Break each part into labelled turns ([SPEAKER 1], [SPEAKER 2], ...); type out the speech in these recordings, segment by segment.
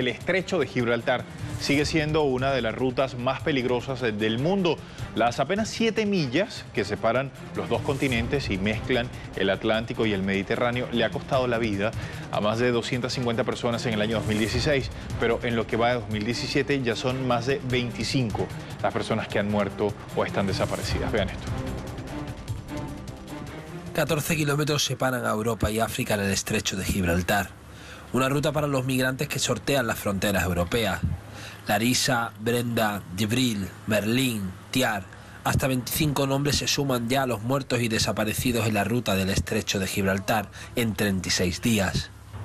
[SPEAKER 1] El estrecho de Gibraltar sigue siendo una de las rutas más peligrosas del mundo. Las apenas 7 millas que separan los dos continentes y mezclan el Atlántico y el Mediterráneo le ha costado la vida a más de 250 personas en el año 2016, pero en lo que va de 2017 ya son más de 25 las personas que han muerto o están desaparecidas. Vean esto.
[SPEAKER 2] 14 kilómetros separan a Europa y África en el estrecho de Gibraltar. Una ruta para los migrantes que sortean las fronteras europeas. Larissa, Brenda, Jibril, Merlín, Tiar, hasta 25 nombres se suman ya a los muertos y desaparecidos en la ruta del estrecho de Gibraltar en 36 días.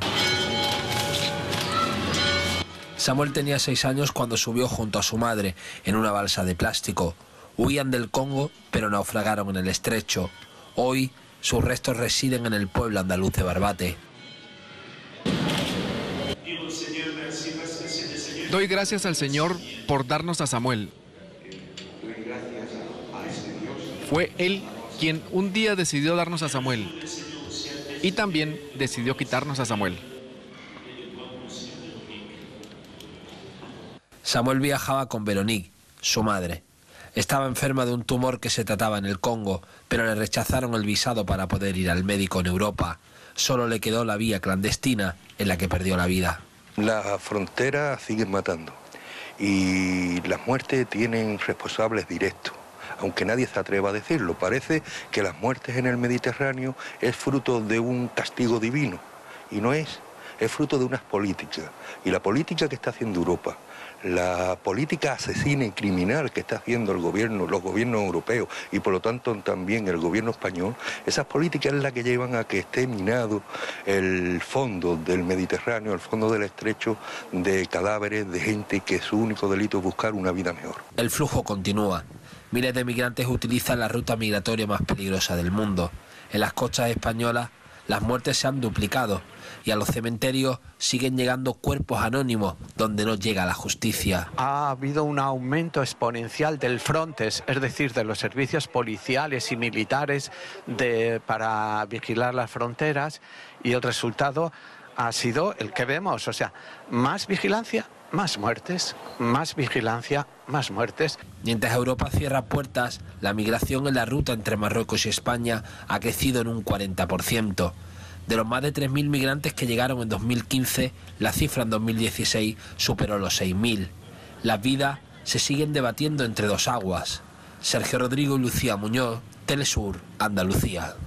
[SPEAKER 2] Samuel tenía 6 años cuando subió junto a su madre en una balsa de plástico. Huían del Congo, pero naufragaron en el estrecho. Hoy, sus restos residen en el pueblo andaluz de Barbate.
[SPEAKER 3] Doy gracias al Señor por darnos a Samuel. Fue Él quien un día decidió darnos a Samuel y también decidió quitarnos a Samuel.
[SPEAKER 2] Samuel viajaba con Veronique, su madre. Estaba enferma de un tumor que se trataba en el Congo, pero le rechazaron el visado para poder ir al médico en Europa. Solo le quedó la vía clandestina en la que perdió la vida.
[SPEAKER 4] Las fronteras siguen matando y las muertes tienen responsables directos, aunque nadie se atreva a decirlo. Parece que las muertes en el Mediterráneo es fruto de un castigo divino y no es fruto de unas políticas. Y la política que está haciendo Europa, la política asesina y criminal que está haciendo el gobierno, los gobiernos europeos y por lo tanto también el gobierno español, esas políticas es la que llevan a que esté minado el fondo del Mediterráneo, el fondo del estrecho, de cadáveres de gente que su único delito es buscar una vida mejor.
[SPEAKER 2] El flujo continúa. Miles de migrantes utilizan la ruta migratoria más peligrosa del mundo. En las costas españolas, las muertes se han duplicado y a los cementerios siguen llegando cuerpos anónimos donde no llega la justicia.
[SPEAKER 5] Ha habido un aumento exponencial del Frontex, es decir, de los servicios policiales y militares para vigilar las fronteras, y el resultado ha sido el que vemos, o sea, más vigilancia, más muertes, más vigilancia, más muertes.
[SPEAKER 2] Mientras Europa cierra puertas, la migración en la ruta entre Marruecos y España ha crecido en un 40%. De los más de 3.000 migrantes que llegaron en 2015, la cifra en 2016 superó los 6.000. Las vidas se siguen debatiendo entre dos aguas. Sergio Rodrigo y Lucía Muñoz, Telesur, Andalucía.